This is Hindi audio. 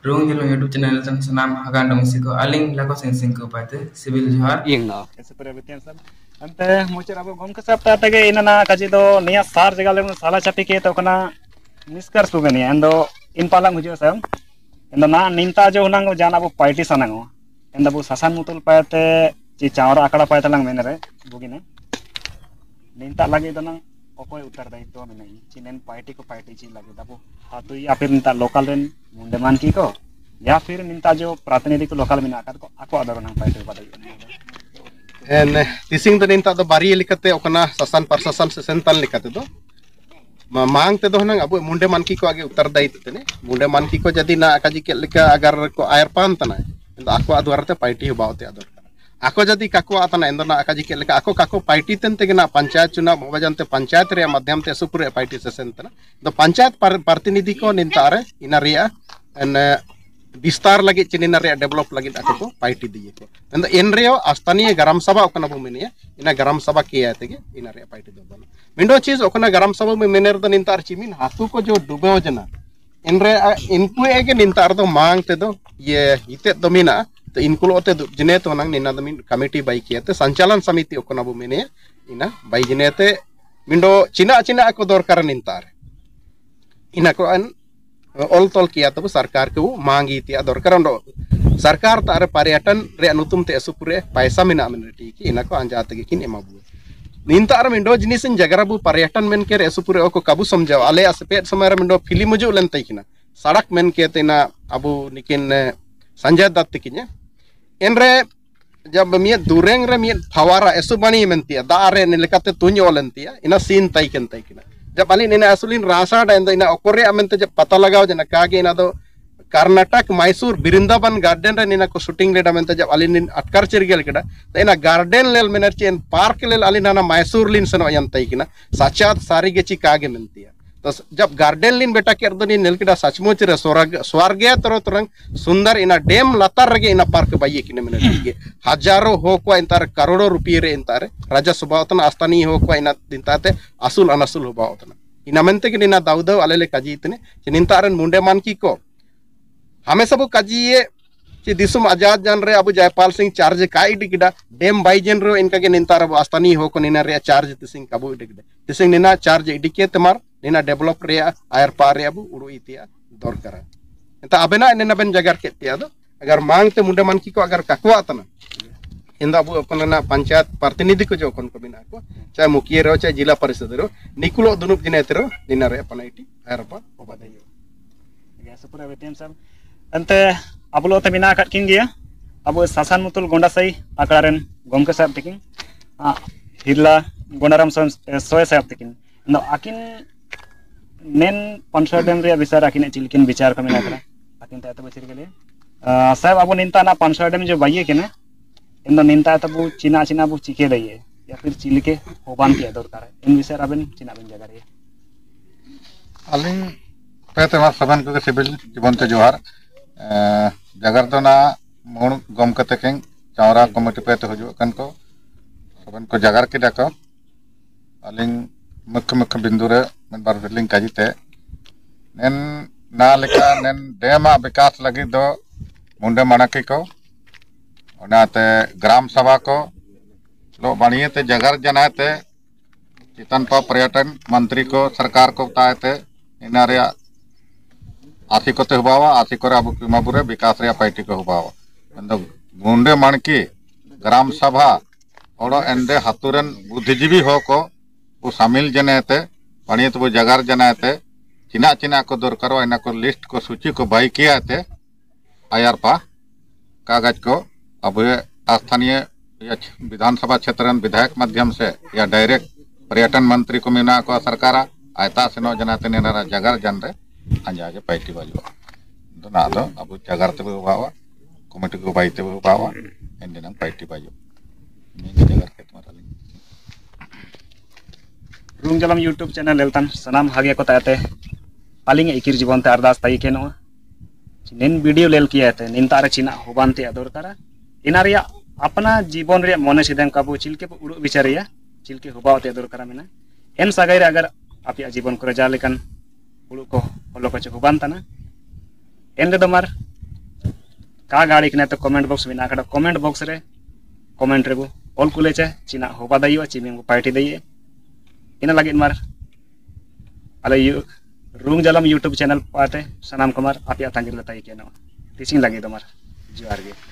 Rung Jelung YouTube channel tan senam hagan dong siko aling lako sing sing ko pate sibil johar. Yang no. Seperti betul sab. Ante mucir abu gom ke sab tata ke inana kaji do niya sar jaga le salah capi ke to kana niskar sugani endo in palang hujo sam. Endo na ninta jo nang jana abu party sanango. Endo abu sasan mutul pate ci chawra akada pate lang menere bugine. Ninta lagi do nang okoy utar dai to menai cinen party ko party ci lagi dabu hatu ya फिर ninta lokal ren mundeman ki ko या फिर ninta jo प्रतिनिधि को lokal mina akad ko ako ador nang party padai en tising to ninta do bari likate okana sasan parsasan sesentan likate do mang te do nang abu mundeman ki ko age utar dai tene mundeman ki ko jadi na akaji ke lika agar ko air pan tana ako ador te party baote ador ako jadi kako atana endona akaji ke leka ako kako party tente gena panchayat चुनाव होबजनते पंचायत रे माध्यम ते सुपुरे पार्टी सेशन तना तो पंचायत प्रतिनिधि को निंतारे इना रिया एन विस्तार लगी चिनिना रिया डेवलप लगी ako को पार्टी दिए को एंद इन रियो स्थानीय ग्राम सभा ओकना बु मिनिया इना ग्राम सभा किया तेगे इना रिया पार्टी दो बन मिंडो चीज ओकना ग्राम सभा में मिनेर दो निंतार चिमिन हातु को जो डुबे जना इन रे इनको एगे निंतार दो मांग ते दो ये हिते दो मिना तो इनको लोटे जिने तो नंग निना दमिन कमेटी बाई किया ते संचालन समिति ओकना बु मिने इना बाई जिने ते मिंडो चिना चिना को दरकार निंतार इना को अन ऑल तोल किया तो सरकार को मांगी तिया दरकार अंडो सरकार तारे पर्यटन रे अनुतुम ते सुपुरे पैसा मिना मिनटी की इना को अंजात के किन एमाबु निंतार मिंडो जिनिसिन जगराबु पर्यटन मेन के रे सुपुरे ओ को काबू समझाओ आले असपेट समय रे मिंडो फिल्म जो लन तैकिना सड़क मेन के तेना अबु निकिन संजय दत्त किने एनरे जब मिया दुरेंग रे मिया फवारा एसुबानी मेंतिया दारे नेलकाते तुन्यो लेंतिया इना सीन तैकन तैकिना जब अली इना असुलिन रासा डाइन इना ओकोरे अमेंते जब पता लगाओ जना कागे इना दो कर्नाटक मैसूर बिरिंदावन गार्डन रे इना को शूटिंग ले अमेंते जब अली निन अटकर चिरगेल केडा तो इना गार्डन लेल मेनर चेन पार्क लेल अली नाना मैसूर लिन सनो यन तैकिना साचात सारी गेची कागे मेंतिया तो जब गार्डन लिन बेटा के अर्दनी नेलकेडा सचमुच रे स्वर्गीय तरो तरंग सुंदर इना डेम लतार रगे इना पार्क बाइये किने मेने गे हजारों हो को इंतार करोड़ों रुपये रे इंतार राजा सुबावतना आस्थानी हो को इना दिनताते असुल अनसुल हो बावतना इना मेंते कि इना दाउदव आलेले काजी इतने चिनिंतारन मुंडे मान की को हमें सब काजिए कि दिसुम आजाद जान रे अबु जयपाल सिंह चार्ज काई डिगडा डेम बाइजन रे इनका के निंतार अब आस्थानी हो को निना रे चार्ज तिसिंग काबु डिगडा तिसिंग निना चार्ज इडिके तमार निना डेवलप रे आयर पार रे अबु उडु इतिया दरकार एता अबेना निना बेन जगार केतिया दो अगर मांग ते मुंडे मान की को अगर काकवा तना इंदा अबु अपना पंचायत प्रतिनिधि को जो कोन को बिना को चाहे मुखिया रो चाहे जिला परिषद रो निकुलो दुनुप जिने रो निना रे अपना इटी आयर पा ओबादायो ya supura betem sab ante abulo te bina kat king dia abu sasan mutul gonda sai akaren gomke sab tiking hirla gonaram soy sab tikin no akin nen pansadem ria bisar akin chilkin bichar ka mena kara akin ta ta bachir gele sab abu ninta na pansadem jo baye kena endo ninta ta bu china china bu chike daye ya fir chilike hoban ki ador kara in bisar aben china ben jaga re aling pete mas saban ko sibil jibonte johar jagar to na mon gom kate keng chawra committee pete hoju kan ko saban ko jagar ke dako aling mukh bindure men bar feeling kajite nen na leka nen dema vikas lagi do munde manaki ko onate gram sabha ko lo baniye te jagar janate चितन पर पर्यटन मंत्री को सरकार को ताते ina rea आसी को हुआ आसी को अब किमाबुरे विकास रे पार्टी को हुआ अंदो गुंडे मानकी ग्राम सभा और एंडे हतुरन बुद्धिजीवी हो को वो शामिल जनेते पणिए तो वो जगार जनाते चिना चिना को दरकार इना को लिस्ट को सूची को बाई किया थे आयर पा कागज को अब स्थानीय विधानसभा क्षेत्र विधायक माध्यम से या डायरेक्ट पर्यटन मंत्री को मिना को सरकार आयता से नो जनाते नेना जगार जन रे अंजाजे पार्टी बाजू तो ना दो अब जगार ते बावा कमिटी को बाईते बावा एंडिना पार्टी बाजू ini जगार के तुम्हारा रूम जलम यूट्यूब चैनल लेलतन सनाम हागे को ताते पालिंग इकिर जीवन ते अरदास ताई केनो निन वीडियो लेल किया थे निन तारे चिना होबान ते अदर करा इना रिया अपना जीवन रे मने सिदन काबू चिलके उडु विचारिया चिलके होबाव ते अदर करा मेना एन सागाई रे अगर आपया जीवन को रजा लेकन उडु को होलो को होबान तना एन रे दमार का गाड़ी कने तो कमेंट बॉक्स में ना कमेंट बॉक्स रे कमेंट रे ऑल कुले चे चिना होबा दइयो चिमिंग पार्टी दइए इन लगे मार अले रूंग जलम यूट्यूब चैनल पाते सनाम कुमार आप तांगिर बताइए क्या नो टीचिंग लगे तुम्हार जोहार गे।